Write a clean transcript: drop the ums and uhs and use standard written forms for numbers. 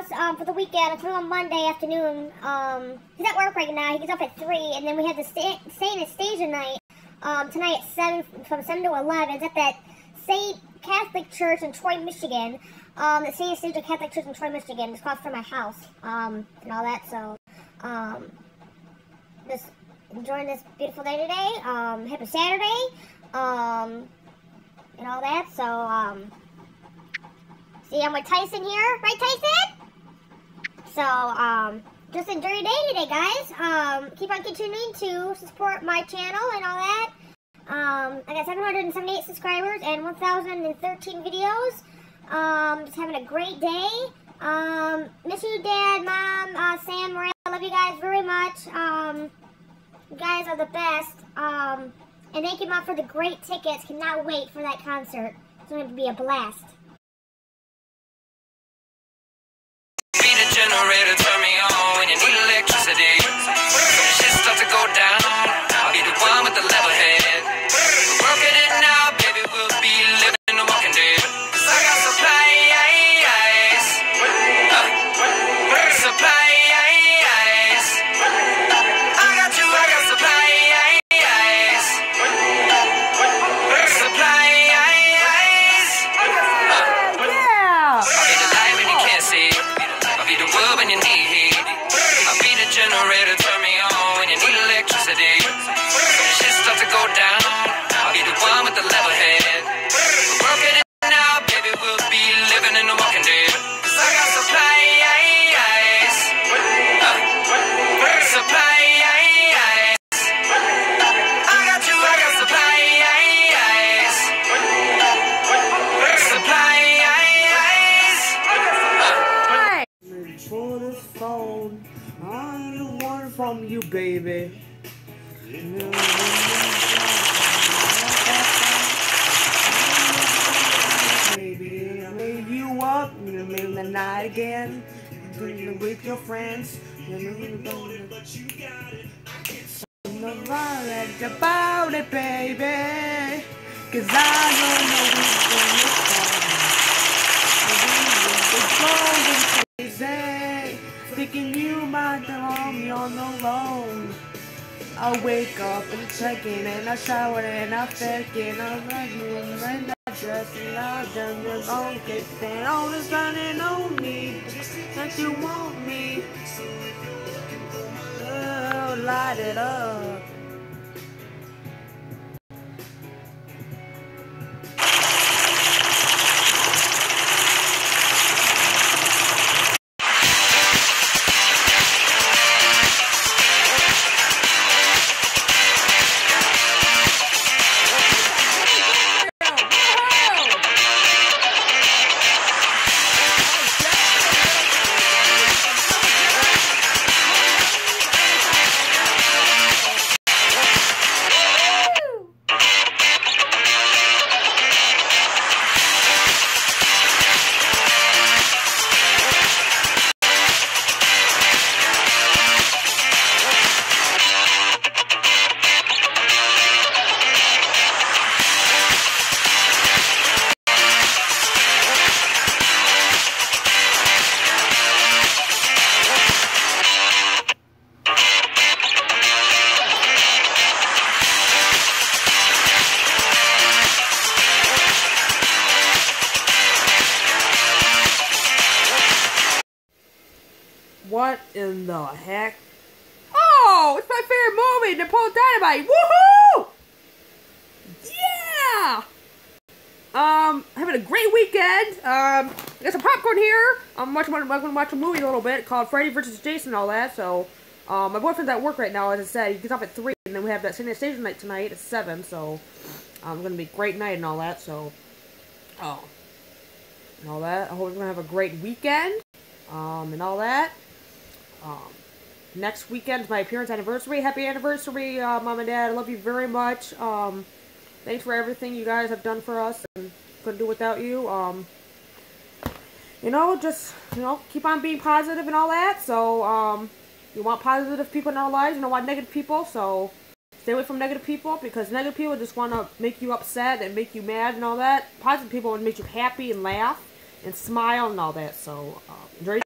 house for the weekend. I told him on Monday afternoon. He's at work right now. He gets off at 3, and then we have the Saint Anastasia night tonight at 7, from 7 to 11. It's at that Saint Catholic Church in Troy, Michigan. The Saint Anastasia Catholic Church in Troy, Michigan. It's across from my house and all that. So just enjoying this beautiful day today. Happy Saturday. And all that. So see, I'm with Tyson here, right, Tyson? So, just enjoy your day today, guys. Keep on continuing to support my channel and all that. I got 778 subscribers and 1,013 videos. Just having a great day. Miss you, Dad, Mom, Sam, Miranda. I love you guys very much. You guys are the best. And thank you, Mom, for the great tickets. Cannot wait for that concert. It's going to be a blast. Generator, turn me on when you need electricity. Shit start to go down, I'll be the one with the level head. Working it now, baby, we'll be living in the walking dead. 'Cause I got supplies, supplies. I got you, I got supplies, supplies. I'll be the light when you can't see. I'll be the wood when you need heat. I'll be the generator, turn me on when you need electricity. Shit start to go down, I'll be the one with the level head. Working it now, baby, we'll be living in the walking dead. 'Cause I got supplies, supplies. I got you, I got supplies, supplies. For this phone, I'm the one from you, baby. Baby, I made you up in the middle of the night again, with your friends. Something about it, baby, 'cause I don't know what's going on. Thinking you might belong me on the loan. I wake up and checking and I shower and I thinking I'm like and I dress and I done your own kick and all this running on me like you want me. Oh, light it up. What in the heck? Oh, it's my favorite movie, Napoleon Dynamite. Woohoo! Yeah! Having a great weekend. I got some popcorn here. I'm going to watch a movie a little bit called Freddy vs. Jason and all that. So, my boyfriend's at work right now, as I said. He gets off at 3, and then we have that Saint Anastasia night tonight at 7. So, it's going to be a great night and all that. So, and all that. I hope we're going to have a great weekend. And all that. Next weekend is my appearance anniversary. Happy anniversary, Mom and Dad. I love you very much. Thanks for everything you guys have done for us. And couldn't do without you. Just keep on being positive and all that. So, you want positive people in our lives. You don't want negative people. So, stay away from negative people, because negative people just want to make you upset and make you mad and all that. Positive people would make you happy and laugh and smile and all that. So, enjoy.